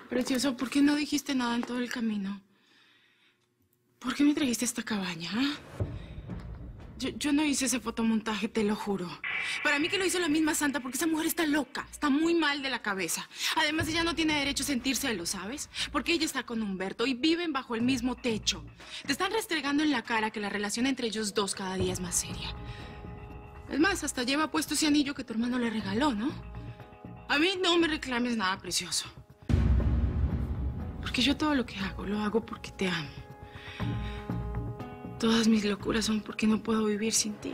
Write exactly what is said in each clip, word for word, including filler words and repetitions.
Precioso, ¿por qué no dijiste nada en todo el camino? ¿Por qué me trajiste a esta cabaña? ¿Ah? Yo, yo no hice ese fotomontaje, te lo juro. Para mí que lo hizo la misma santa porque esa mujer está loca, está muy mal de la cabeza. Además, ella no tiene derecho a sentir celos, ¿sabes? Porque ella está con Humberto y viven bajo el mismo techo. Te están restregando en la cara que la relación entre ellos dos cada día es más seria. Es más, hasta lleva puesto ese anillo que tu hermano le regaló, ¿no? A mí no me reclames nada, precioso. Porque yo todo lo que hago, lo hago porque te amo. Todas mis locuras son porque no puedo vivir sin ti.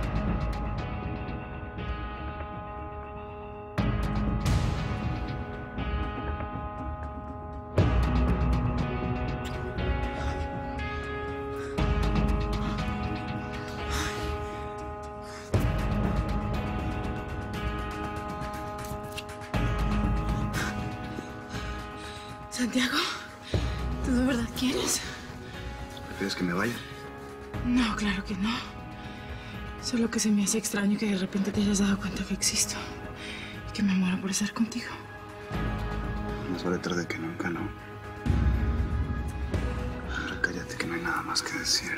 Santiago, ¿tú de verdad quieres? ¿Prefieres que me vaya? No, claro que no. Solo que se me hace extraño que de repente te hayas dado cuenta que existo. Y que me muero por estar contigo. Más vale tarde que nunca, ¿no? Ahora cállate que no hay nada más que decir.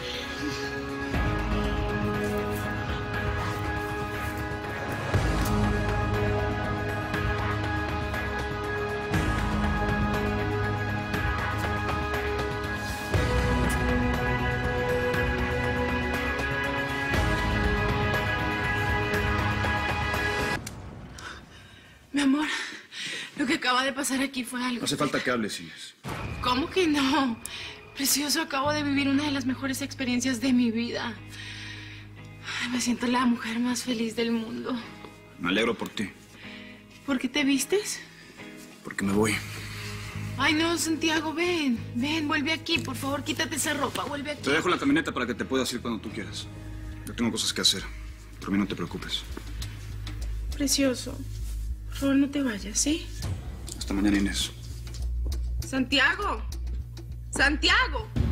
Mi amor, lo que acaba de pasar aquí fue algo... No hace falta que hables, Inés. ¿Cómo que no? Precioso, acabo de vivir una de las mejores experiencias de mi vida. Ay, me siento la mujer más feliz del mundo. Me alegro por ti. ¿Por qué te vistes? Porque me voy. Ay, no, Santiago, ven. Ven, vuelve aquí. Por favor, quítate esa ropa. Vuelve aquí. Te dejo la camioneta para que te puedas ir cuando tú quieras. Yo tengo cosas que hacer. Por mí no te preocupes. Precioso. Por favor, no te vayas, ¿sí? Hasta mañana, Inés. Santiago. Santiago.